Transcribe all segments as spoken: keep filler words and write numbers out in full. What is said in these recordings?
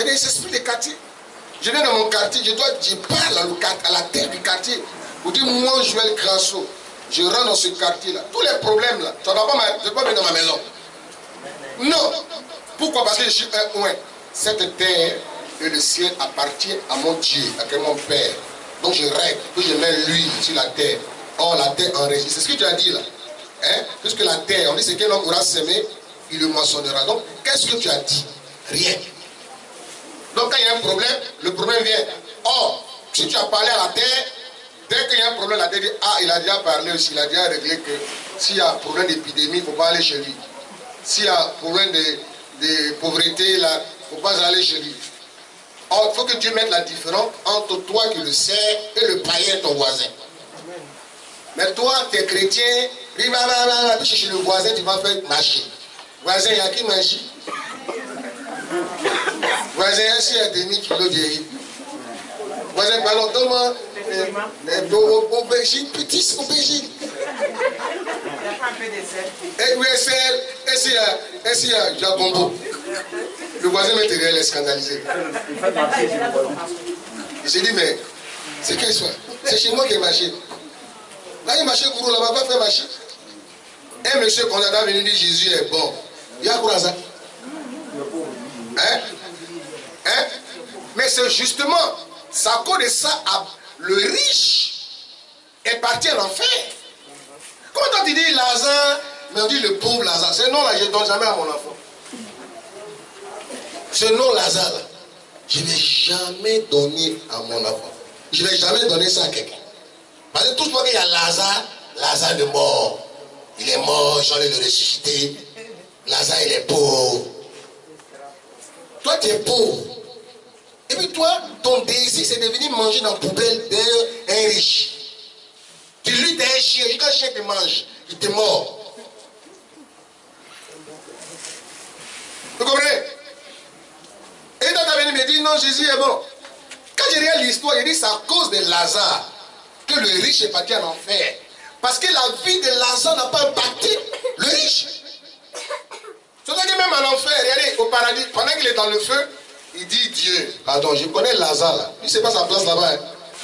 y a des esprits de quartier. Je viens dans mon quartier, je, dois, je parle à, le, à la terre du quartier. Vous dites, moi, Joël Grasso, je rentre dans ce quartier-là. Tous les problèmes là, ça ne va pas, ma, pas venir dans ma maison. Non. Pourquoi? Parce que je suis un oint. Cette terre et le ciel appartiennent à mon Dieu, à mon Père. Donc je règle, puis je mets l'huile sur la terre. Or la terre enregistre. C'est ce que tu as dit là. Hein? Puisque la terre, on dit c'est quel homme aura semé, il le moissonnera. Donc qu'est-ce que tu as dit? Rien. Donc quand il y a un problème, le problème vient. Or, si tu as parlé à la terre, dès qu'il y a un problème, la terre dit, ah, il a déjà parlé aussi, il a déjà réglé que s'il y a un problème d'épidémie, il ne faut pas aller chez lui. S'il y a un problème de, de pauvreté, là, il ne faut pas aller chez lui. Or, il faut que Dieu mette la différence entre toi qui le sais et le païen, ton voisin. Mais toi, tu es chrétien, tu vas chez le voisin, tu vas faire marcher. Voisin, il y a qui marche? Voisin, il y a demi kilo de riz. Voisin, pardon, donne-moi aubergine, petite aubergine. Et oui, est-ce qu'il y a Jacombo? Le voisin matériel est scandalisé. Il s'est dit, mais c'est quel soir? C'est chez moi qui est marché. Là, il marchait pour là-bas, pas faire marcher. Un monsieur qu'on a venu dire Jésus est bon. Il y a quoi ça? Hein? Hein? Mais c'est justement, c'est à cause de ça, le riche est parti à l'enfer. Comment tu dis Lazare, mais on dit le pauvre Lazare. Ce nom-là, je ne donne jamais à mon enfant. Ce nom Lazare, là, je ne vais jamais donner à mon enfant. Je ne vais jamais donner ça à quelqu'un. Parce que tout le monde qu'il y a Lazare, Lazare est mort. Il est mort, j'en ai le ressuscité. Lazare, il est pauvre. Toi, tu es pauvre. Et puis toi, ton désir, c'est de venir manger dans la poubelle d'un riche. Tu lui, t'es un chien. Et quand le chien te mange, il te mord. Vous comprenez? Et quand tu es venu me dire, non, Jésus est bon. Quand je regarde l'histoire, je dis, c'est à cause de Lazare que le riche est parti en enfer. Parce que la vie de Lazare n'a pas impacté le riche. C'est-à-dire que même en enfer, regardez, au paradis, pendant qu'il est dans le feu, il dit Dieu, pardon, je connais Lazare là. Lui, c'est pas sa place là-bas.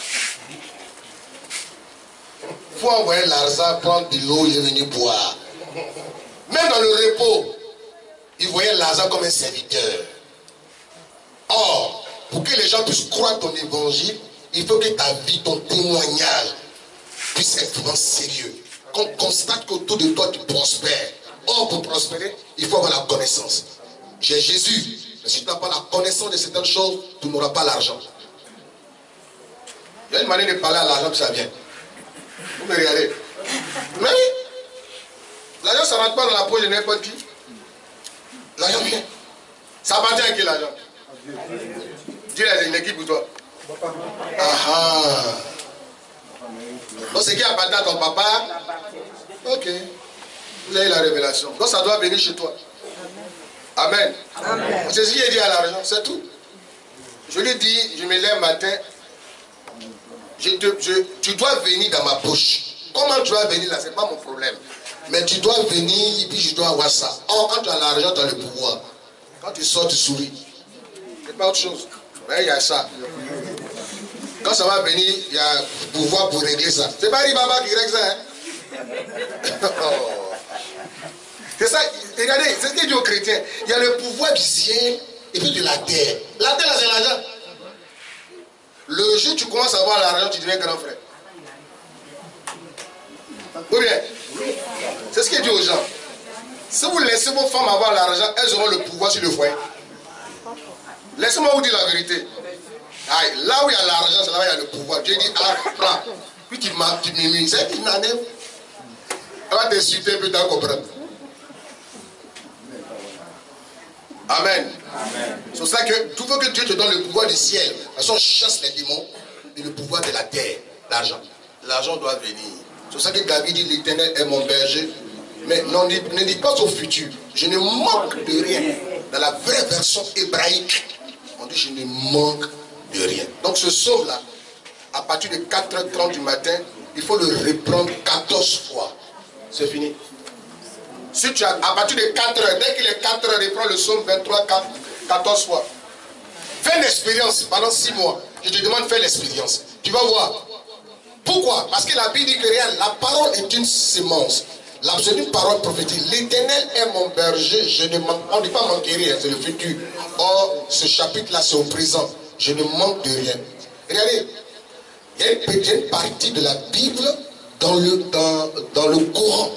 Il faut envoyer Lazare prendre de l'eau, il est venu boire. Même dans le repos, il voyait Lazare comme un serviteur. Or, pour que les gens puissent croire ton évangile, il faut que ta vie, ton témoignage puisse être vraiment sérieux. Qu'on constate qu'autour de toi, tu prospères. Or, pour prospérer, il faut avoir la connaissance. J'ai Jésus. Mais si tu n'as pas la connaissance de certaines choses, tu n'auras pas l'argent. Il y a une manière de parler à l'argent, puis ça vient. Vous me regardez. Mais oui. L'argent, ça ne rentre pas dans la poche de n'importe qui. L'argent vient. Ça appartient à qui l'argent? Dieu a une équipe pour toi. Ah ah. Donc c'est qui appartient à ton papa? Ok. Vous avez la révélation. Donc ça doit venir chez toi. Amen. Amen. C'est ce qu'il a dit à l'argent, c'est tout. Je lui dis, je me lève matin, je te, je, tu dois venir dans ma poche. Comment tu vas venir là, c'est pas mon problème. Mais tu dois venir et puis je dois avoir ça. Or, quand tu as l'argent, tu as le pouvoir. Quand tu sors, tu souris. C'est pas autre chose. Mais il y a ça. Quand ça va venir, il y a pouvoir pour régler ça. C'est pas Ribaba qui règle ça, hein? Oh. C'est ça, regardez, c'est ce qu'il dit aux chrétiens. Il y a le pouvoir du ciel et puis de la terre. La terre, là, c'est l'argent. Le jour où tu commences à avoir l'argent, tu deviens grand frère. Ou bien, c'est ce qu'il dit aux gens. Si vous laissez vos femmes avoir l'argent, elles auront le pouvoir sur le foyer. Laissez-moi vous dire la vérité. Aïe, là où il y a l'argent, c'est là où il y a le pouvoir. Dieu dit, ah, prends. Puis tu m'immunes. C'est une année. Elle va t'insulter, puis tu vas comprendre. Amen. Amen. C'est pour ça que tout veut que Dieu te donne le pouvoir du ciel. Parce qu'on chasse les démons et le pouvoir de la terre. L'argent. L'argent doit venir. C'est pour ça que David dit, l'Éternel est mon berger. Mais non, ne dis pas au futur. Je ne manque de rien. Dans la vraie version hébraïque, on dit je ne manque de rien. Donc ce psaume-là, à partir de quatre heures trente du matin, il faut le reprendre quatorze fois. C'est fini. Si tu as, à partir de quatre heures, dès qu'il est quatre heures, reprends le psaume vingt-trois, quatorze fois. Fais l'expérience pendant six mois. Je te demande de faire l'expérience. Tu vas voir. Pourquoi? Parce que la Bible dit que rien, la parole est une sémence. L'absolue parole prophétique. L'Éternel est mon berger. Je ne manque, on ne dit pas manquer rien, c'est le futur. Or, ce chapitre-là, c'est au présent. Je ne manque de rien. Regardez, il y a une petite partie de la Bible dans le, dans, dans le Coran.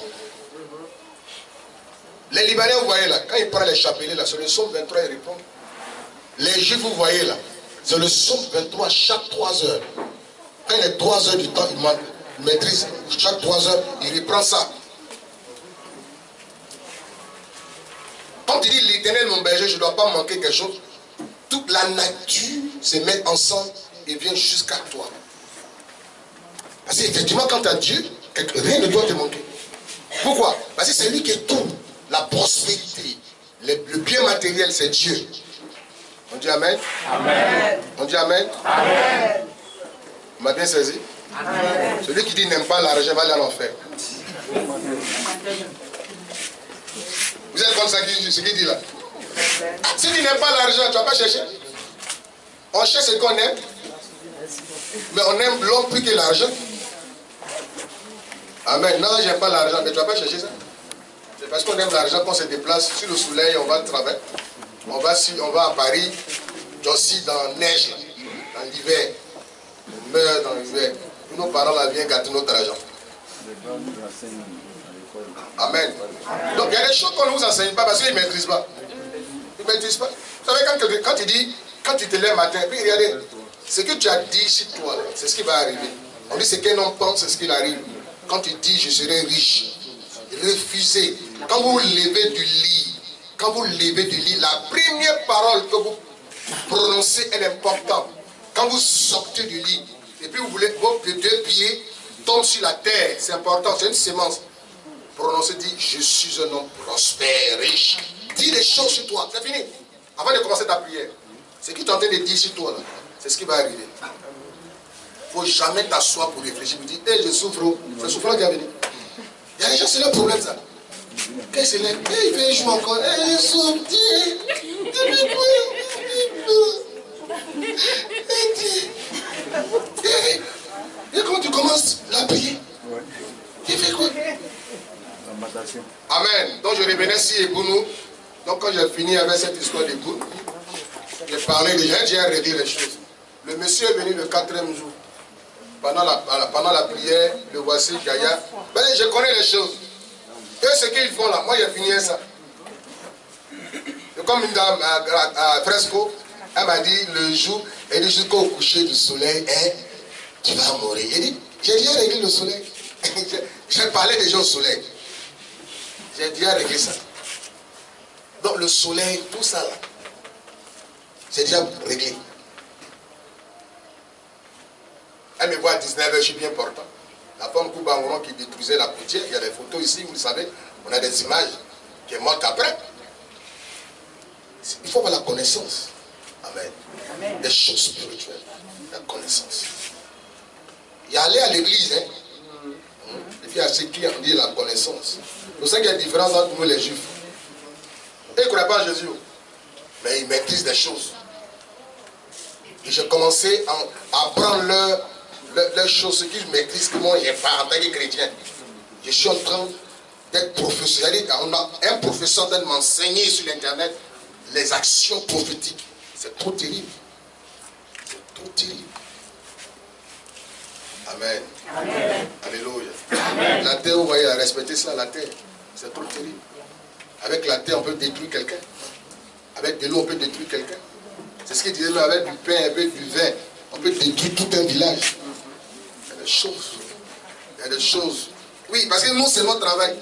Les Libanais, vous voyez là, quand ils prennent les chapelets, là, c'est le psaume vingt-trois, ils répondent. Les Juifs, vous voyez là, c'est le psaume vingt-trois chaque trois heures. Quand il est trois heures du temps, il maîtrise. Chaque trois heures, il reprend ça. Quand il dit l'Éternel mon berger, je ne dois pas manquer quelque chose. Toute la nature se met ensemble et vient jusqu'à toi. Parce qu'effectivement, quand tu as Dieu, rien ne doit te manquer. Pourquoi? Parce que c'est lui qui est tout. La prospérité, le, le bien matériel, c'est Dieu. On dit Amen? Amen. On dit Amen? Amen. On m'a bien saisi? Amen. Celui qui dit n'aime pas l'argent va aller à l'enfer. Vous êtes comme ça, ce qu'il dit là? Si tu n'aimes pas l'argent, tu ne vas pas chercher. On cherche ce qu'on aime. Mais on aime l'homme plus que l'argent. Amen. Non, j'aime pas l'argent, mais tu ne vas pas chercher ça. C'est parce qu'on aime l'argent qu'on se déplace sur le soleil, on va travailler. On va, on va à Paris, aussi dans la neige, dans l'hiver. On meurt dans l'hiver. Nos parents là viennent gâter notre argent. Amen. Donc il y a des choses qu'on ne vous enseigne pas parce qu'ils ne maîtrisent pas. Ils ne maîtrisent pas. Vous savez, quand, quand tu dis, quand tu te lèves matin, puis regardez, ce que tu as dit sur toi, c'est ce qui va arriver. On dit ce qu'un homme pense, c'est ce qu'il arrive. Quand tu dis je serai riche, refusez. Quand vous vous levez du lit, quand vous levez du lit, la première parole que vous prononcez est importante. Quand vous sortez du lit, et puis vous voulez, vos deux pieds tombent sur la terre, c'est important, c'est une sémence. Prononcez, dit, je suis un homme prospère, riche. Dis des choses sur toi, c'est fini. Avant de commencer ta prière, ce que tu es en train de dire sur toi, c'est ce qui va arriver. Il ne faut jamais t'asseoir pour réfléchir, pour dire, hé, hey, je souffre, c'est le souffrant qui a venu. Il y a des gens, c'est leur problème ça. Qu'est-ce que c'est? Hey, il fait jouer encore, hey, je souffre, et quand tu commences la prière, tu fais quoi? Amen. Donc je revenais sur Ebounou. Donc quand j'ai fini avec cette histoire d'Ebounou, j'ai parlé déjà, j'ai réglé les choses. Le monsieur est venu le quatrième jour. Pendant la, pendant la prière, le voici, Gaïa. Ben, je connais les choses. Et ce qu'ils font là, moi j'ai fini ça. Et comme une dame à, à, à Fresco, elle m'a dit le jour, elle dit jusqu'au coucher du soleil, hein, tu vas mourir. Elle dit, j'ai déjà réglé le soleil. J'ai parlé déjà au soleil. J'ai déjà réglé ça. Donc le soleil, tout ça là, c'est déjà réglé. Elle me voit à dix-neuf heures, je suis bien portant. La femme Koubangoron qui détruisait la poutière, il y a des photos ici, vous le savez, on a des images, qui est morte après. Il faut avoir la connaissance. Amen. Amen. Des choses spirituelles. La connaissance. Il y a aller à l'église, hein. Et puis il y a ceux qui ont dit la connaissance. C'est pour ça qu'il y a une différence entre nous les juifs. Ils ne croient pas en Jésus, mais ils maîtrisent des choses. Et j'ai commencé à apprendre leurs leur, leur choses, ce qu'ils maîtrisent, que moi, je n'ai pas en tant que chrétien. Je suis en train d'être professeur. On a un professeur de m'enseigner sur l'internet les actions prophétiques. C'est trop terrible. C'est trop terrible. Amen. Amen. Alléluia. Amen. La terre, vous voyez, à respecter ça, la terre. C'est trop terrible. Avec la terre, on peut détruire quelqu'un. Avec de l'eau, on peut détruire quelqu'un. C'est ce qu'il disait, avec du pain, avec du vin, on peut détruire tout un village. Il y a des choses. Il y a des choses. Oui, parce que nous, c'est notre travail.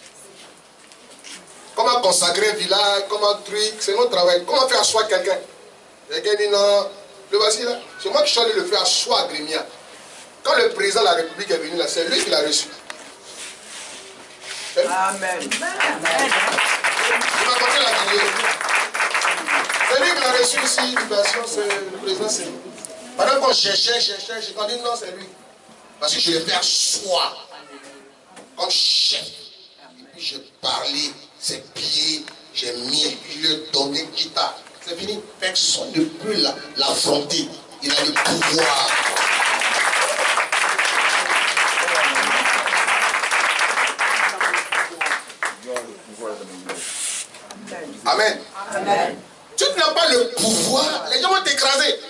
Comment consacrer un village, comment truc, c'est notre travail. Comment faire asseoir quelqu'un? Quelqu'un dit non, le voici là. C'est moi qui suis allé le faire asseoir à Grémia. Quand le président de la République est venu là, c'est lui qui l'a reçu. Amen. Amen. Vous m'apportez la vidéo. C'est lui qui l'a reçu ici, c'est le président, c'est lui. Pendant qu'on cherchait, cherchait, j'ai dit non, c'est lui. Parce que je l'ai fait asseoir comme chef. Et puis j'ai parlé, ses pieds, j'ai mis, puis je lui ai donné une guitare. C'est fini. Personne ne peut l'affronter. Il a le pouvoir. Amen. Amen. Tu n'as pas le pouvoir, les gens vont t'écraser.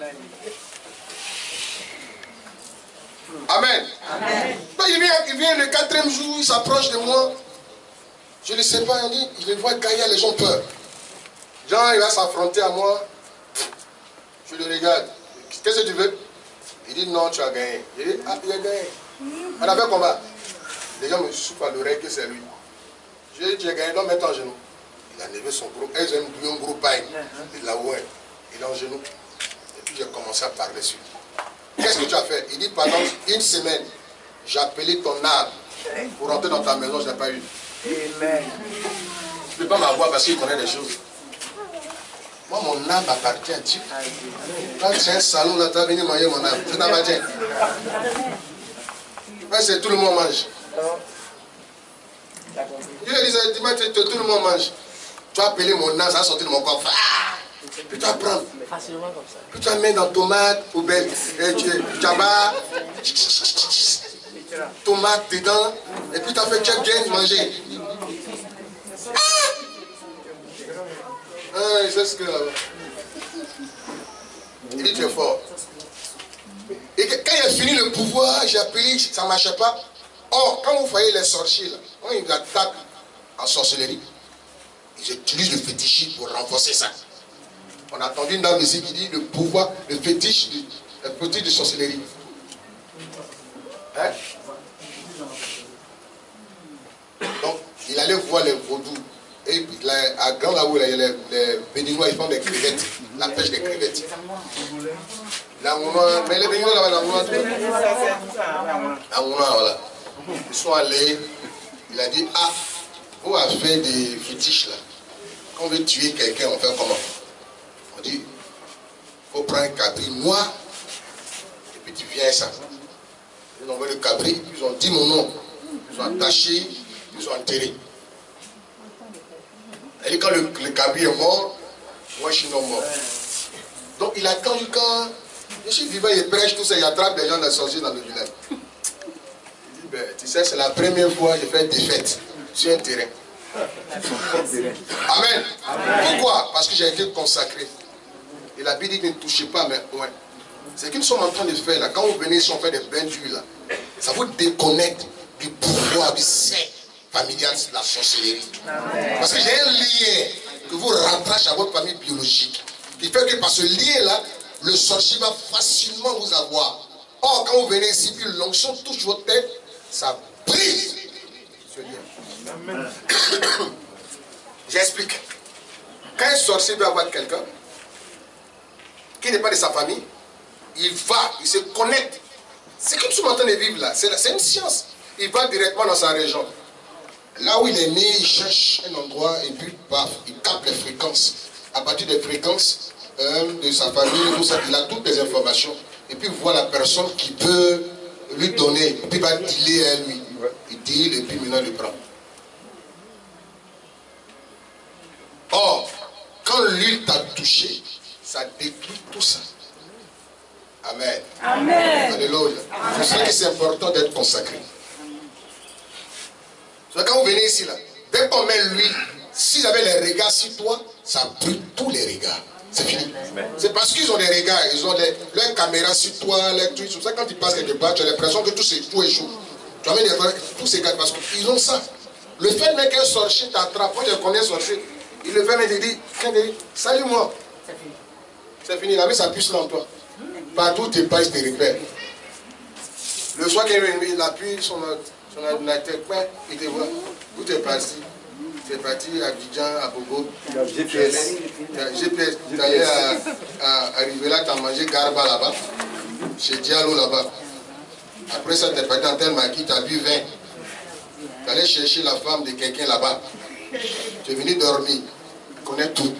Amen. Amen. Donc, il, vient, il vient le quatrième jour, il s'approche de moi. Je ne sais pas, il dit, il le voit gagner, les gens ont peur. Jean, il va s'affronter à moi. Je le regarde. Qu'est-ce que tu veux? Il dit non, tu as gagné. Il dit, ah, il a gagné. On a fait combat. Les gens me soufflent à l'oreille que c'est lui. Je dis, tu as gagné, donc mets ton genou. Il a levé son gros, elles aiment un gros paille. Il l'a oué. Il est en genou. Et puis j'ai commencé à parler sur lui. Qu'est-ce que tu as fait? Il dit, pendant une semaine, j'ai appelé ton âme pour rentrer dans ta maison, je n'ai pas eu. Amen. Tu ne peux pas m'avoir parce qu'il connaît des choses. Moi, mon âme appartient à Dieu. Quand c'est un salon, là, tu vas venir manger mon âme. Ça t'appartient. C'est tout le monde mange. Je lui disais, dis-moi, tout le monde mange. Tu as appelé mon âme, ça a sorti de mon corps. Ah! Puis tu vas prendre. Facilement comme ça. Puis tu vas mettre dans tomate, poubelle, jabba, tomate dedans. Et puis tu as fait tu as bien manger. Ah! Ah, c'est ce que. Il dit tu es fort. Et quand il a fini le pouvoir, j'ai appelé, ça ne marchait pas. Or, quand vous voyez les sorciers, là, quand ils attaquent en sorcellerie, ils utilisent le fétichisme pour renforcer ça. On a entendu une dame ici qui dit le pouvoir, le fétiche, le fétiche de sorcellerie. Hein? Donc, il allait voir les vaudous. Et là, à Grand là-haut, il y a les, les Béninois, ils font des crevettes, la pêche des crevettes. La mouna, mais les Béninois là-bas, la mouna, la mouna, voilà. Ils sont allés, il a dit, ah, vous avez fait des fétiches là. Quand on veut tuer quelqu'un, on fait comment? On dit, il faut prendre un cabri noir, et puis tu viens ça. Ils ont envoyé le cabri, ils ont dit mon nom, ils ont attaché, ils ont enterré. Et quand le, le cabri est mort, moi je suis non mort. Donc il attend quand je suis vivant, il prêche tout ça, il attrape des gens de sorciers dans le village. Il dit, ben, tu sais, c'est la première fois que je fais des fêtes sur un terrain. Amen. Amen. Pourquoi? Parce que j'ai été consacré. Et la Bible dit ne touchez pas, mais ouais. C'est ce que nous sommes en train de faire là. Quand vous venez, si on fait des bains d'huile là, ça vous déconnecte du pouvoir, du sein familial de la sorcellerie. Amen. Parce que j'ai un lien que vous rattache à votre famille biologique. Qui fait que par ce lien-là, le sorcier va facilement vous avoir. Or, quand vous venez ici, puis l'onction touche votre tête, ça brise ce lien. J'explique. Quand un sorcier veut avoir quelqu'un qui n'est pas de sa famille, il va, il se connecte. C'est comme ce que nous sommes en train de vivre là. C'est une science. Il va directement dans sa région. Là où il est né, il cherche un endroit et puis paf, il capte les fréquences. À partir des fréquences euh, de sa famille, tout ça, il a toutes les informations. Et puis il voit la personne qui peut lui donner. Et puis il va dealer à lui. Il deal et puis maintenant il le prend. Or, quand l'huile t'a touché, ça détruit tout ça. Amen. Amen. Alléluia. C'est ça que c'est important d'être consacré. Quand vous venez ici, là, dès qu'on met l'huile, s'ils avaient les regards sur toi, ça brûle tous les regards. C'est fini. C'est parce qu'ils ont des regards, ils ont des, leurs caméras sur toi, les trucs. C'est pour ça que quand ils passent quelque part, tu as l'impression que tout c'est tout est chaud. Tu as mis des tous ces gars parce qu'ils ont ça. Le fait même qu'un sorcier t'attrape, moi je connais un sorcier, il le fait mais il dit, salut moi. C'est fini. C'est fini, la vie ça puisse en toi. Partout tes pas, il te repère. Le soir qu'il appuie son son ordinateur, il te voit. Où tu es parti? Tu es parti à Abidjan, à Bobo. G P S. G P S. Tu es allé à, à arriver là, tu as mangé Garba là-bas. Chez Diallo là-bas. Après ça, tu es parti dans tel maquis, tu as bu vin. Tu es allé chercher la femme de quelqu'un là-bas. Tu es venu dormir. Tu connais tout.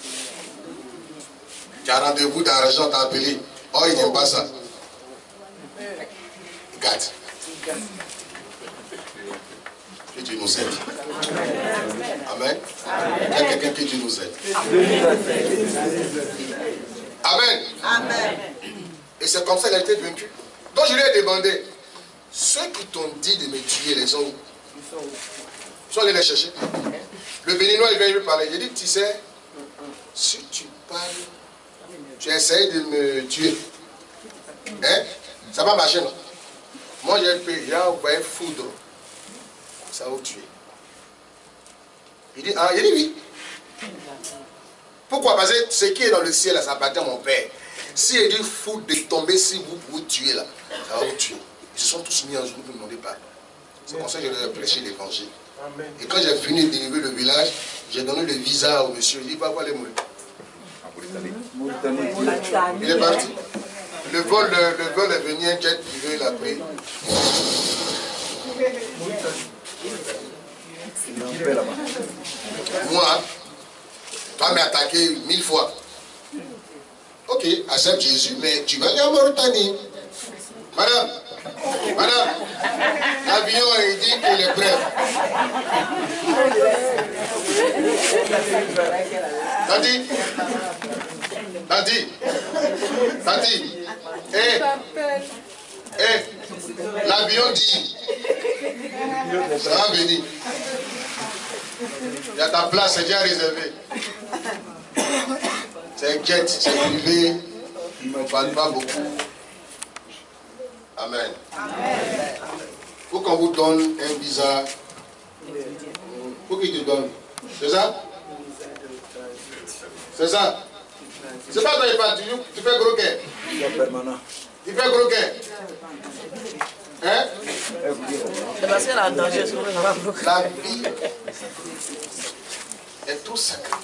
Tu as rendez-vous d'argent, tu as appelé. Oh, il n'aime pas ça. Regarde. Je Dieu nous aide. Amen. Il y a quelqu'un que Dieu nous aide. Amen. Amen. Et c'est comme ça qu'il a été vaincu. Donc je lui ai demandé, ceux qui t'ont dit de me tuer, les ont où? Ils sont allés les chercher. Le Béninois, il vient lui parler. Il dit, tu sais, si tu parles, tu essayes de me tuer. Hein? Ça va marcher, non? Moi, j'ai payé, j'ai envoyé foudre. Ça va tuer. Il dit, ah, il dit oui. Pourquoi? Parce que ce qui est dans le ciel, là, ça appartient à mon père. Si il dit foudre de tomber, si vous pouvez tuer là, ça va vous tuer. Ils se sont tous mis en jour pour me demander pardon. C'est comme ça que je leur ai prêché l'évangile. Et quand j'ai fini de délivrer le village, j'ai donné le visa au monsieur. Il dit, va voir les Mauritaniens. Il est parti. Le vol, le, le vol est venu, un jet privé, il a pris. Moi, tu vas m'attaquer mille fois. Ok, accepte Jésus, mais tu vas aller en Mauritanie. Madame, madame, l'avion, il dit qu'il est prêt. Tati, Tati, Tati, hé, hé, l'avion dit, ça va venir. Il y a ta place, c'est déjà réservé. C'est un jet, c'est privé, il ne me parle pas beaucoup. Amen. Il faut qu'on vous donne un visa. Il faut qu'il te donne. C'est ça? C'est ça? C'est pas toi qui parles, tu fais gros quai. Tu fais gros quai. Hein? C'est parce qu'elle a un danger, la vie est trop sacrée.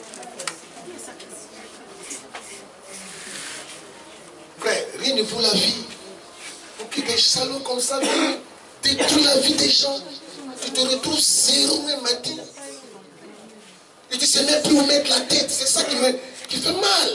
Frère, rien ne vaut la vie. Pour que des salauds comme ça détruisent la vie des gens, tu te retrouves zéro même matin. Et tu ne sais même plus où mettre la tête. C'est ça qui, me, qui fait mal.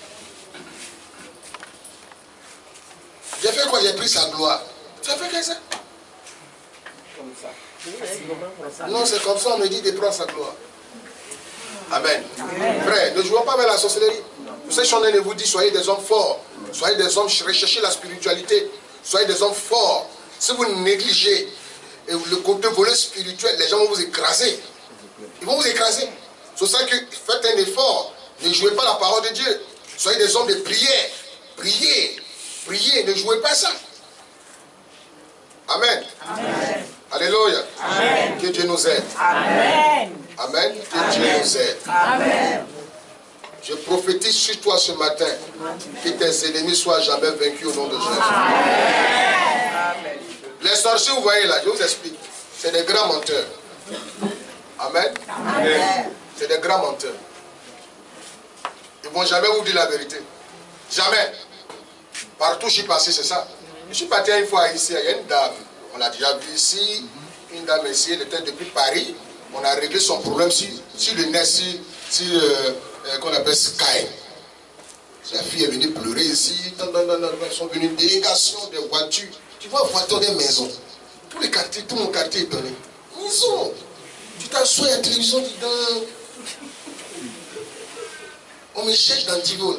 J'ai fait quoi? J'ai pris sa gloire. Tu as fait comme ça? Comme ça. Non, c'est comme ça, on me dit de prendre sa gloire. Amen. Amen. Frère, ne jouons pas avec la sorcellerie. Vous savez, je suis en train de vous dire, soyez des hommes forts. Soyez des hommes, recherchez la spiritualité. Soyez des hommes forts. Si vous négligez le côté volet spirituel, les gens vont vous écraser. Ils vont vous écraser. C'est pour ça que faites un effort. Ne jouez pas la parole de Dieu. Soyez des hommes de prière. Priez. Priez. Ne jouez pas ça. Amen. Amen. Alléluia. Amen. Que Dieu nous aide. Amen. Amen. Que Amen. Dieu nous aide. Amen. Je prophétise sur toi ce matin. Amen. Que tes ennemis soient jamais vaincus au nom de Jésus. Amen. Les sorciers, vous voyez là, je vous explique. C'est des grands menteurs. Amen. Amen. C'est des grands menteurs. Ils ne vont jamais vous dire la vérité. Jamais. Partout où je suis passé, c'est ça. Je suis parti une fois ici, il y a une dame. On l'a déjà vu ici. Une dame ici, elle était depuis Paris. On a réglé son problème sur, sur le nez, sur, sur euh, euh, qu'on appelle Sky. Sa fille est venue pleurer ici. Ils sont venus une délégation de voitures. Tu vois, voiture des maisons. Tout le quartier, tout mon quartier est donné. Maison. Tu t'assois, il y a la télévision dedans. On me cherche dans le Tivol.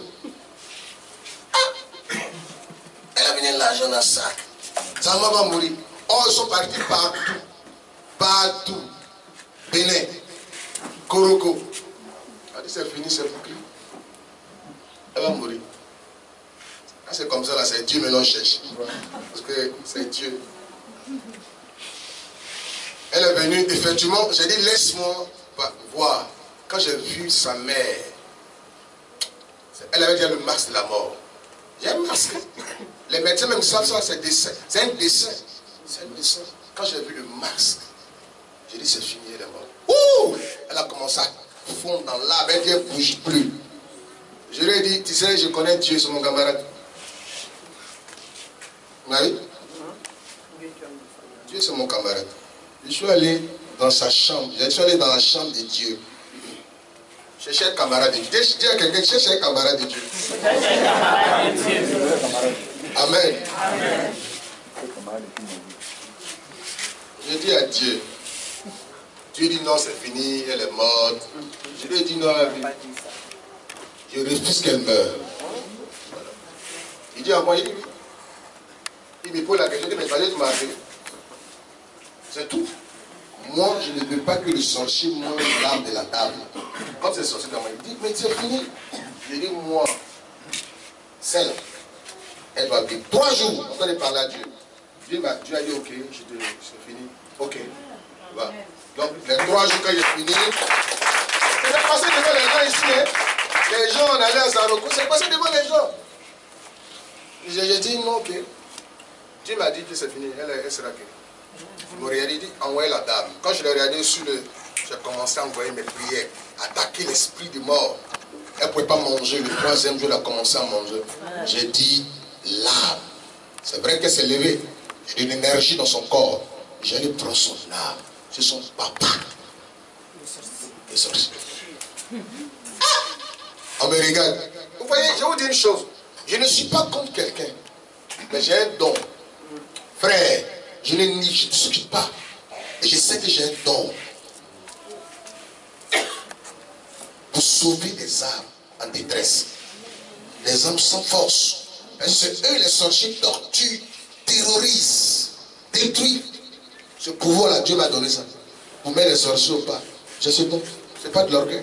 Ah! Elle a mis l'argent dans le sac. Sa maman va mourir. Oh, ils sont partis partout. Partout. Bénin. Koroko. Elle a dit c'est fini, c'est bouclé. Elle va mourir. Quand c'est comme ça, là, c'est Dieu maintenant cherche. Parce que c'est Dieu. Elle est venue, effectivement, j'ai dit laisse-moi voir. Quand j'ai vu sa mère, elle avait déjà le masque de la mort. J'ai un masque. Les médecins même savent ça, c'est dessin. C'est un dessin. C'est un dessin. Quand j'ai vu le masque, j'ai dit c'est fini, elle est morte. Ouh! Elle a commencé à fondre dans l'arbre, elle ne bouge plus. Je lui ai dit, tu sais, je connais Dieu, c'est mon camarade. Oui? Dieu, c'est mon camarade. Je suis allé dans sa chambre. Je suis allé dans la chambre de Dieu. Je cherche un camarade de Dieu. Dis à quelqu'un, je cherche un camarade de Dieu. Amen. Amen. Je dis à Dieu, Dieu dit non, c'est fini, elle est morte. Je lui ai dit non à la vie. Je refuse qu'elle meure. Voilà. Il dit à moi, il, il me pose la question, il me dit, mais tu m'as appelé. C'est tout. Moi, je ne veux pas que le sorcier mange l'âme de la table. Comme c'est sorcier dans moi, il dit, mais c'est fini. Je dis, moi, celle, elle doit vivre trois jours. On va parler à Dieu. Dieu, bah, Dieu a dit, ok, c'est fini. Ok. Voilà. Donc, les trois jours quand j'ai fini, c'est passé devant les gens ici. Hein. Les gens, on allait à Zaroko, c'est passé devant les gens. J'ai dit, non, ok. Dieu m'a dit que c'est fini, elle, elle sera guérie. Je me regardais, dit, envoyez la dame. Quand je l'ai regardé sur le. J'ai commencé à envoyer mes prières, attaquer l'esprit de mort. Elle ne pouvait pas manger. Le troisième jour, elle a commencé à manger. J'ai dit, l'âme. C'est vrai qu'elle s'est levée. Il y a de l'énergie dans son corps. J'allais prendre son âme. C'est son papa. Les sorciers. Ah! On me regarde. Vous voyez, je vais vous dire une chose. Je ne suis pas contre quelqu'un. Mais j'ai un don. Frère, je ne nie, je ne discute pas. Et je sais que j'ai un don. Pour sauver des âmes en détresse. Les âmes sans force. Parce que eux, les sorciers, torturent, terrorisent, détruisent. Ce pouvoir-là, Dieu m'a donné ça. Pour mettre les sorciers au pas. Je sais pas. Ce n'est pas de l'orgueil.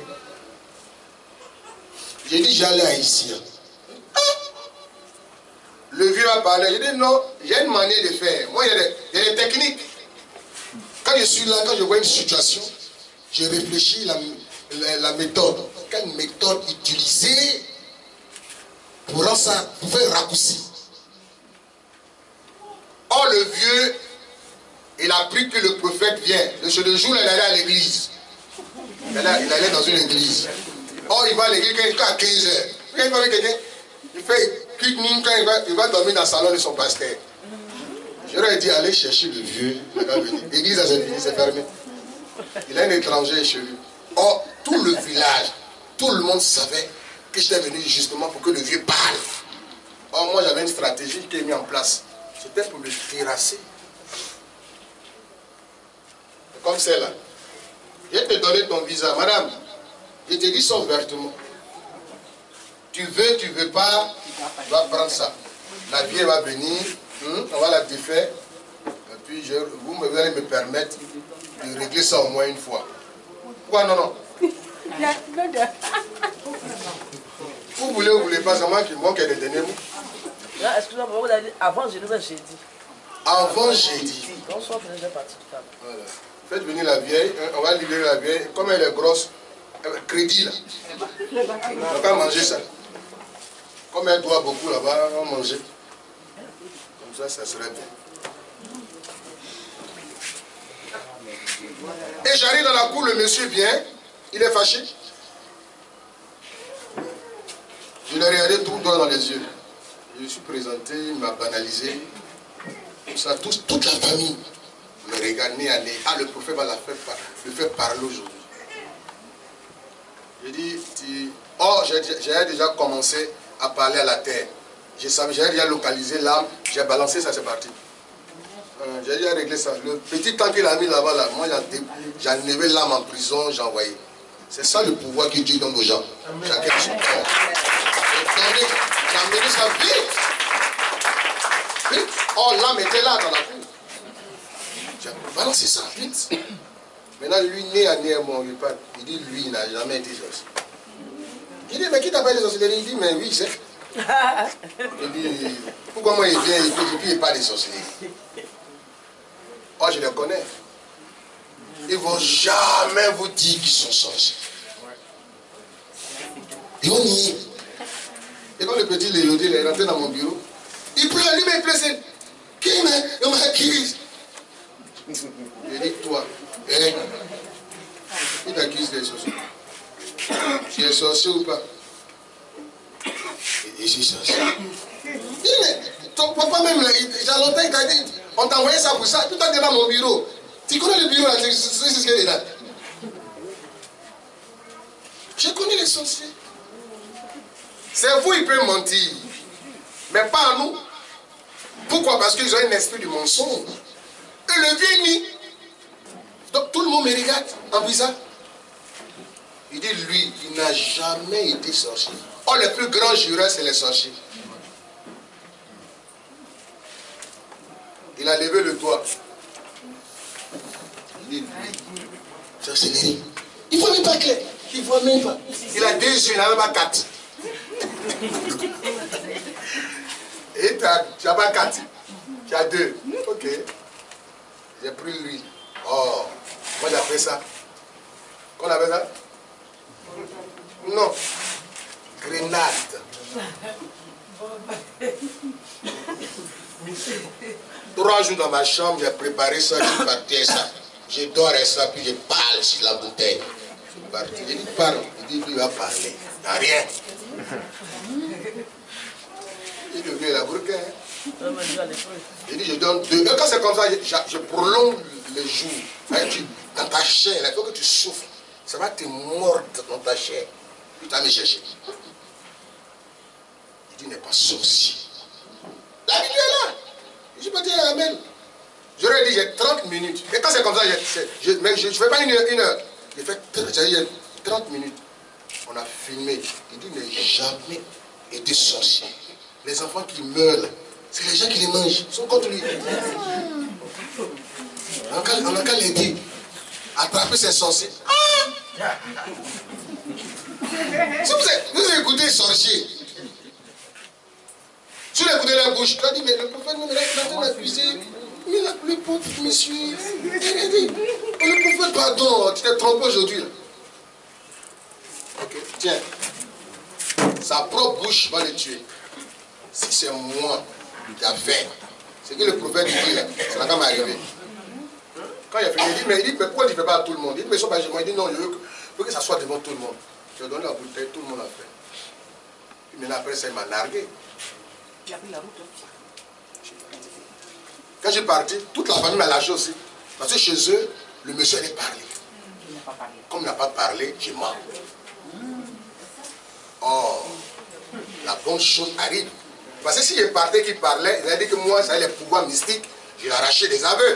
J'ai dit, j'allais à ici. Ah! Le vieux a parlé. J'ai dit, non, j'ai une manière de faire. Moi, il y a des, il y a des techniques. Quand je suis là, quand je vois une situation, je réfléchis la, la, la méthode. Quelle méthode utiliser pour rendre ça, pour faire un raccourci. Or, le vieux, il a appris que le prophète vient. Le jour où il allait à l'église. Il allait dans une église. Or, il va à l'église à quinze heures. Quand il va avec quelqu'un, il fait quitte quand il va, il va dormir dans le salon de son pasteur. Je leur ai dit, allez chercher le vieux. L'église a fini, c'est fermé. Il a un étranger chez lui. Or, tout le village, tout le monde savait que j'étais venu justement pour que le vieux parle. Or, moi, j'avais une stratégie qui est mise en place. C'était pour le terrasser. Comme celle-là. Je vais te donner ton visa. Madame, je te dis ça ouvertement. Tu veux, tu veux pas, tu vas prendre ça. La vie va venir, hein, on va la défaire. Et puis, je, vous me, allez me permettre de régler ça au moins une fois. Pourquoi non, non? Vous voulez ou vous voulez pas, c'est moi qui manque les derniers mots. Excusez-moi, vous avez dit avant jeudi, jeudi. Avant jeudi. Bonsoir, je vais partir. Voilà. Faites venir la vieille, on va libérer la vieille. Comme elle est grosse, crédit là. On va manger ça. Comme elle doit beaucoup là-bas, on va manger. Comme ça, ça serait bien. Et j'arrive dans la cour, le monsieur vient, il est fâché. Je l'ai regardé tout droit dans les yeux. Je me suis présenté, il m'a banalisé. Ça touche toute la famille. Me regarde nez à nez. Ah, le prophète va la faire, le faire parler aujourd'hui. J'ai dit, tu... oh, j'ai déjà commencé à parler à la terre. J'ai déjà localisé l'âme, j'ai balancé ça, c'est parti. Euh, j'ai déjà réglé ça. Le petit temps qu'il a mis là-bas, là, moi j'ai enlevé l'âme en prison, j'ai envoyé. C'est ça le pouvoir que Dieu donne aux gens. Chacun son corps. J'ai amené ça vite. Vite. Oh, l'âme était là dans la cour. J'ai balancé ça vite. Maintenant, lui, né à né à moi, il parle. Il dit, lui, il n'a jamais été sorcier. Il dit, mais qui t'a pas été sorcier? Il dit, mais oui, c'est. Il dit, pourquoi moi il vient et puis il parle des sorciers? Oh, je les connais. Ils ne vont jamais vous dire qu'ils sont sorciers. Ils vont nier. Et quand le petit Léodie est rentré dans mon bureau, il pleure, lui-même il pleure, c'est qui m'accuse? Je dis, toi, eh, il t'accuse des sorciers. Tu es sorcier ou pas? Je suis sorcier. Il dit, mais ton papa même, il y a longtemps, il t'a dit, on t'a envoyé ça pour ça, tout le temps dans mon bureau. Tu connais le bureau là, c'est ce qu'il est là. Je connais les sorciers. C'est vous, ils peuvent mentir. Mais pas à nous. Pourquoi? Parce qu'ils ont un esprit de mensonge. Et le vieux nie. Donc tout le monde me regarde en bizarre. Il dit, lui, il n'a jamais été sorcier. Oh, le plus grand jureur, c'est les sorciers. Il a levé le doigt. Il dit, lui, sorcellerie. Il ne voit même pas clair. Il ne voit même pas. Il a deux yeux, il n'a même pas quatre. Et tu n'as pas quatre. Tu as deux. Ok. J'ai pris lui. Oh, moi j'appelle ça. Qu'on appelle ça? Non. Grenade. Trois jours dans ma chambre, j'ai préparé ça, je partais ça. Je dors et ça, puis je parle sur la bouteille. Je dis, parle. Il dit, lui, il va parler. Il n'y a rien. Il devient la broquette. Il dit, je donne deux. Et quand c'est comme ça, je, je prolonge les jours. Tu, dans ta chair, il faut que tu souffres. Ça va te mordre dans ta chair. Puis tu vas me chercher. Il dit, il n'est pas sorcier. La Bible est là. Je peux dire amen. J'aurais dit, j'ai trente minutes. Et quand c'est comme ça, je ne fais pas une heure. Une heure. J'ai fait trente minutes. On a filmé. Il dit, il n'a jamais été sorcier. Les enfants qui meurent, c'est les gens qui les mangent. Ils sont contre lui. On a qu'à l'aider. Attraper ces sorciers. Ah! Si vous, êtes, vous écoutez sorcier, si vous écoutez la bouche, tu as dit, mais le prophète nous l'a accusé. Mais la, le pauvre monsieur, le prophète, pardon, tu t'es trompé aujourd'hui. Ok, tiens. Sa propre bouche va le tuer. Si c'est moi qui a fait, c'est que le prophète dit là, ça n'a qu'à m'arriver. Quand il a fini, il dit, mais, il dit, mais pourquoi tu ne fais pas à tout le monde? Il dit, mais ça, il dit, non, je veux que, je veux que ça soit devant tout le monde. Je lui ai donné la bouteille, tout le monde a fait. Puis maintenant, après ça, il m'a nargué. Il a pris la route. Quand j'ai parti, toute la famille m'a lâché aussi. Parce que chez eux, le monsieur allait parler. Il n'a pas parlé. Comme il n'a pas parlé, je mens. Oh, la bonne chose arrive. Parce que si je partais qui parlait, il a dit que moi, ça a les pouvoirs mystiques, j'ai arraché des aveugles.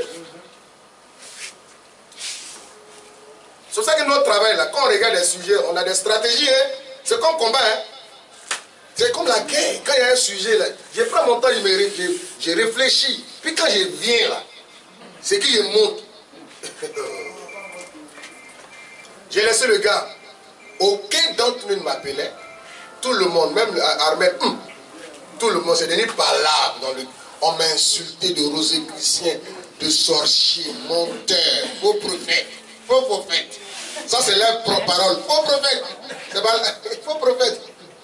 C'est pour ça que notre travail, là, quand on regarde les sujets, on a des stratégies. Hein? C'est comme combat. Hein? C'est comme la guerre. Quand il y a un sujet, là, je prends mon temps, je, me, je, je réfléchis. Puis quand je viens là, c'est que je monte. J'ai laissé le gars. Aucun d'entre nous ne m'appelait. Tout le monde, même Ahmed, hum, tout le monde s'est donné par là. Dans le, on m'a insulté de rosicrucien, de sorcier, menteur, faux prophète, faux prophète. Ça c'est leur parole. Faux prophète. C'est pas faux prophète.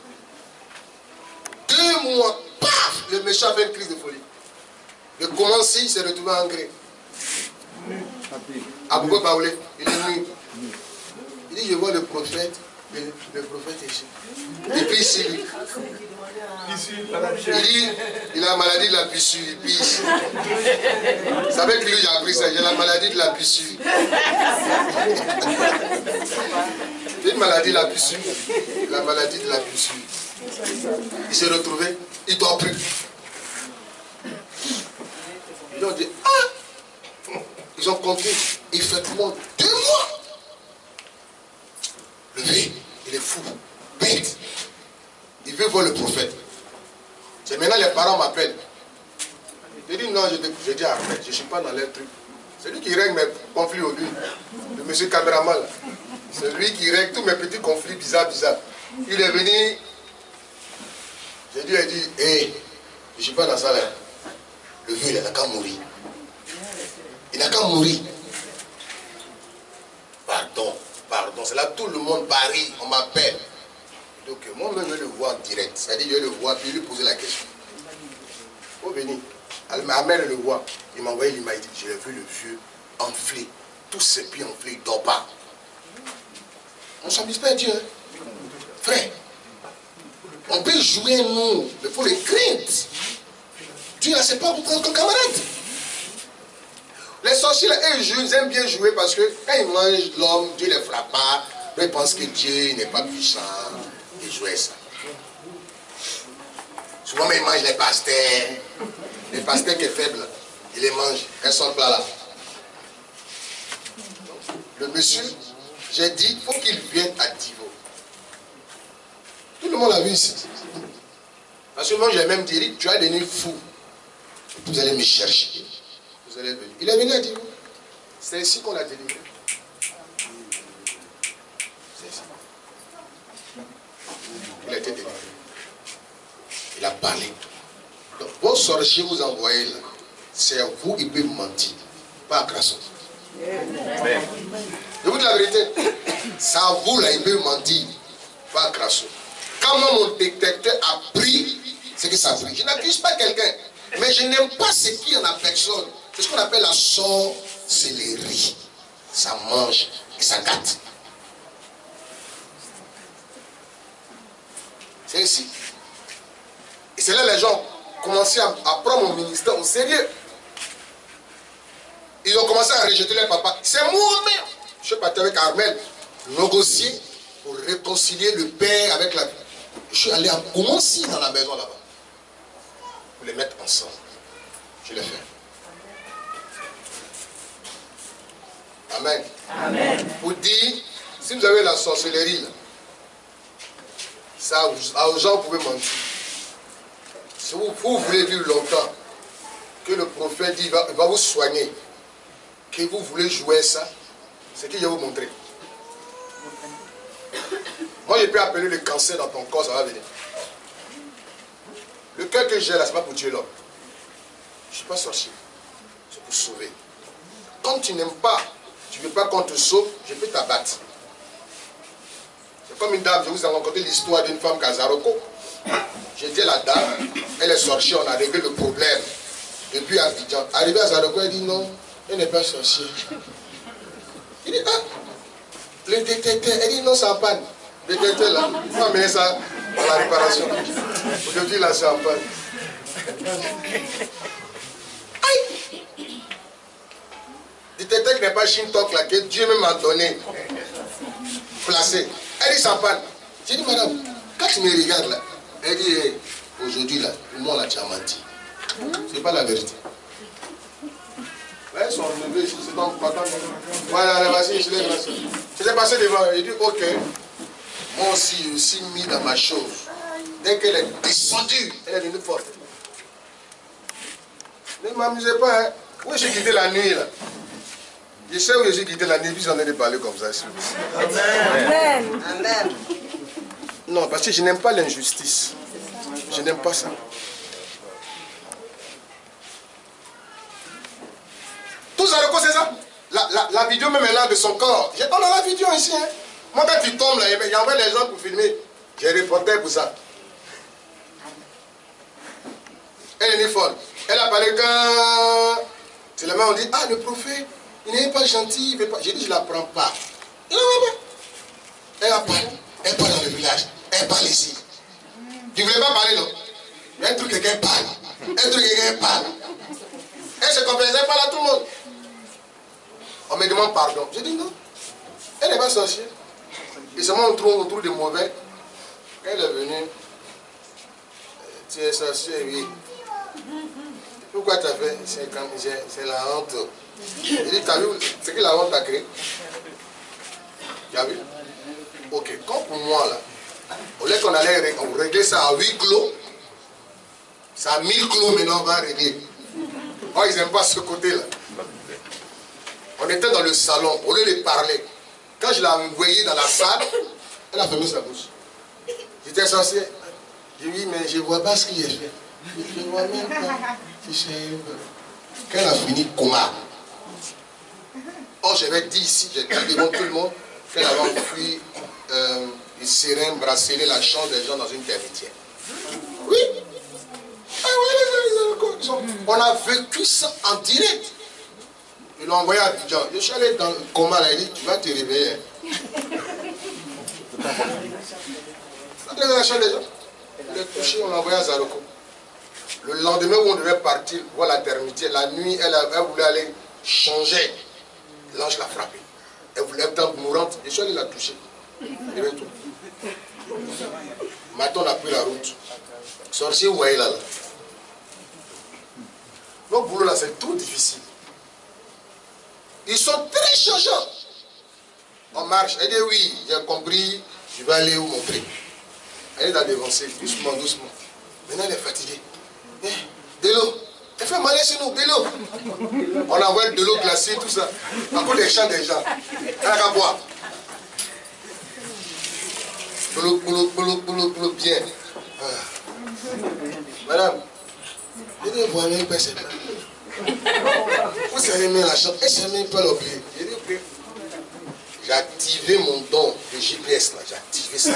Deux mois, paf, le méchant fait une crise de folie. Le commencer, il s'est retrouvé en gré. Abouko Paoulé, il est venu. Il dit, je vois le prophète, le, le prophète est ici. Et puis ici, lui. Il dit, il a la maladie de la pissure, il pisse. C'est avec lui j'ai appris ça, il a la maladie de la pissure. Il a une maladie de la pissure. La maladie de la pissure. Il s'est retrouvé, il ne dort plus. Ils ont dit, ah! Ils ont compté, effectivement, deux mois. Le vieux, il est fou, bête. Il veut voir le prophète. C'est maintenant les parents m'appellent. Je dis non, je dis arrête, je ne suis pas dans les trucs. C'est lui qui règle mes conflits au lui. Le monsieur caméraman. C'est lui qui règle tous mes petits conflits bizarres, bizarres. Il est venu. Je lui ai dit, hé, hey, je ne suis pas dans ça là. Le vieux, il n'a qu'à mourir. Il n'a qu'à mourir. Pardon, pardon. C'est là tout le monde parie, on m'appelle. Donc moi-même, je vais le voir en direct. C'est-à-dire, je vais le voir, puis lui poser la question. Il faut venir. Ma mère le voit. Il m'a envoyé l'image. J'ai vu le vieux enflé. Tous ses pieds enflés, il ne dort pas. On ne s'amuse pas à Dieu. Hein? Frère, on peut jouer nous, mais il faut les craindre. Dieu, c'est pas pour prendre ton camarade. Les sorciers, là, eux, ils aiment bien jouer parce que quand ils mangent l'homme, Dieu ne les frappe pas. Ils pensent que Dieu n'est pas puissant. Ils jouent ça. Souvent, ils mangent les pasteurs. Les pasteurs qui sont faibles, ils les mangent. Elles sont là là. Le monsieur, j'ai dit, il faut qu'il vienne à Divo. Tout le monde l'a vu ici. Parce que moi, j'ai même dit, tu as devenu fou. Vous allez me chercher. Vous allez venir. Il est venu à Divo. C'est ici qu'on l'a délivré. C'est ici. Il a été délivré. Il a parlé. Donc, vos sorciers vous envoyez là, c'est à vous, ils peuvent mentir. Pas à Crasso. Je vous dis la vérité. C'est à vous là, ils peuvent mentir. Pas à Crasso. Quand moi, mon détecteur a pris, c'est que ça a pris. Je n'accuse pas quelqu'un. Mais je n'aime pas ce qu'il y en a personne. C'est ce qu'on appelle la sorcellerie. Ça mange et ça gâte. C'est ici. Et c'est là que les gens ont commencé à, à prendre mon ministère au sérieux. Ils ont commencé à rejeter leur papa. C'est moi-même. Je suis parti avec Armel, négocier pour réconcilier le père avec la... Je suis allé à commencer dans la maison là-bas. Pour les mettre ensemble. Je l'ai fait. Amen. Amen. Pour dire, si vous avez la sorcellerie, là, ça, aux gens, vous pouvez mentir. Si vous, vous voulez vivre longtemps, que le prophète dit, il va, il va vous soigner, que vous voulez jouer ça, c'est qu'il va vous montrer. Moi, je peux appeler le cancer dans ton corps, ça va venir. Le cœur que j'ai là, ce n'est pas pour tuer l'homme. Je ne suis pas sorcier. C'est pour sauver. Quand tu n'aimes pas, tu ne veux pas qu'on te sauve, je peux t'abattre. C'est comme une dame, je vous ai raconté l'histoire d'une femme Kazaroko. J'ai dit à la dame, elle est sorcière, on a réglé le problème. Depuis Abidjan. Arrivé à Zaroko, elle dit non, elle n'est pas sorcière. Il dit, ah, le détecteur, elle dit non, c'est en panne. Le détecteur là, il faut amener ça à la réparation. Aujourd'hui là, c'est en panne. Aïe! Le détecteur n'est pas Shintok là, que Dieu même m'a donné. Placé. Elle dit c'est en panne. J'ai dit, madame, quand tu me regardes là, elle dit, hey, aujourd'hui là, pour moi là, tu as menti. C'est pas la vérité. Là, ils sont levés ici, c'est donc matin. Voilà, vas-y, je l'ai passé. Je l'ai passé devant, il dit, ok. Moi aussi, je suis mis dans ma chose. Dès qu'elle est descendue, elle est devenue forte. Ne m'amusez pas, hein. Où j'ai quitté la nuit là? Je sais où j'ai quitté la nuit, puis j'en ai parlé comme ça. Amen. Amen. Non, parce que je n'aime pas l'injustice. Je n'aime pas ça. Tout ça, c'est ça. La, la, la vidéo même est là de son corps. J'ai pas la vidéo ici. Hein. Moi, quand tu tombes là, il y a les gens pour filmer. J'ai reporté pour ça. Elle est folle. Elle a parlé quand... C'est la main, on dit, ah, le prophète, il n'est pas gentil. J'ai dit, je ne la prends pas. Il elle a parlé. Elle parle dans le village. Elle parle ici. Tu ne voulais pas parler, non? Il y a un truc que quelqu'un parle. Un truc que quelqu'un parle. Elle se complexait pas là tout le monde. On me demande pardon. Je dis non. Elle n'est pas sorcière. Et seulement on trouve, on trouve des mauvais. Elle est venue. Tu es sorcière, oui. Pourquoi tu as fait? C'est la honte. Je dis, tu as vu ce que la honte a créé? Tu as vu? Ok, comme pour moi là, au lieu qu'on allait régler ça à huit clos, c'est à mille clos maintenant on va régler. Oh, ils n'aiment pas ce côté-là. On était dans le salon, au lieu de parler. Quand je l'ai envoyé dans la salle, elle a fermé sa bouche. J'étais censé. J'ai dit, mais je ne vois pas ce qu'il a fait. Je ne vois même pas. Quand elle a fini, coma. Oh, j'avais dit ici, j'ai dit devant tout le monde qu'elle avait enfui euh, une sirène, bracelet, la chambre des gens dans une termitière. Oui. Ah oui, on a vécu ça en direct. Ils l'ont envoyé à Abidjan. Je suis allé dans le coma là, il dit, tu vas te réveiller. Ça devait la chambre des gens. Il est touché, on l'a envoyé à Zaroko. Le lendemain où on devait partir voir la termitière, la nuit, elle, a, elle voulait aller changer. L'ange l'a frappé. Elle voulait être mourante. Je suis allé la toucher. Et bien tout. Maintenant, on a pris la route. Sorcier, vous voyez là. là. Notre boulot là, c'est trop difficile. Ils sont très changeants. On marche. Elle dit oui, j'ai compris, je vais aller vous montrer. Elle est à dévancer, doucement, doucement. Maintenant elle est fatiguée. Eh, de l'eau. Elle fait mal chez nous, de l'eau. On envoie de l'eau glacée, tout ça. À cause des chants des gens. Elle a qu'à boire. Boulot, boulot, boulot, boulot, boulot, bien. Ah. Madame, je dis, vous n'avez pas cette là. Vous savez même la chambre, elle ne sait même pas l'oublier. Je dis, ok. J'ai activé mon don de G P S là, j'ai activé ça.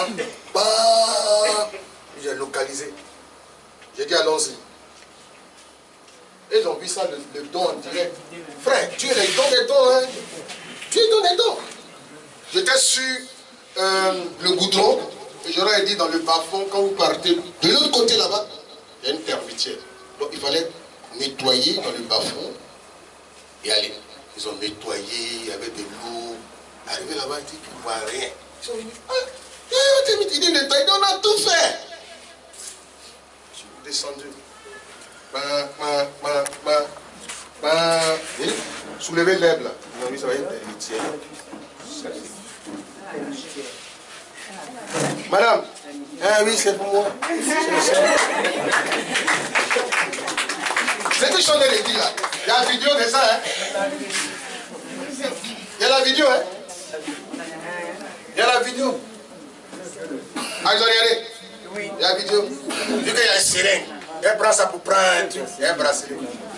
Bah, j'ai localisé. J'ai dit, allons-y. Et ils ont vu ça, le, le don en direct. Frère, tu es les dons des dons, hein. Tu es don des dons. J'étais sur euh, le goudron, et j'aurais dit dans le bas-fond, quand vous partez de l'autre côté là-bas, il y a une termitière. Donc il fallait nettoyer dans le bas-fond et aller. Ils ont nettoyé avec de l'eau. Arrivé là-bas, ils disent qu'ils ne voient rien. Ils sont venus. Ah, il dit nettoyer, on a tout fait. Je suis descendu. Bah, bah, bah, bah, bah. Soulevez l'herbe là. Ils ont vu ça va être termitière. Madame, ah oui, c'est pour moi. C'est que je suis en train de dire là. Il y a la vidéo de ça, hein. Il y a la vidéo, hein. Il y a la vidéo. Ah, ils ont regardé. Oui. Il y a la vidéo. Vu qu'il y a une sirène, elle prend ça pour prendre un truc. Il y a un bracelet.